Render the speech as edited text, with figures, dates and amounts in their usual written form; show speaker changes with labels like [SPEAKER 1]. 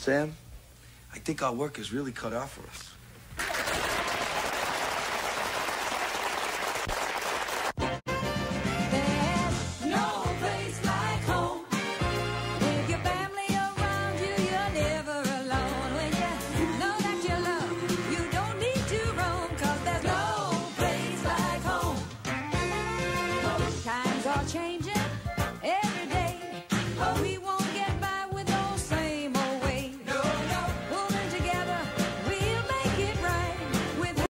[SPEAKER 1] Sam, I think our work is really cut out for us.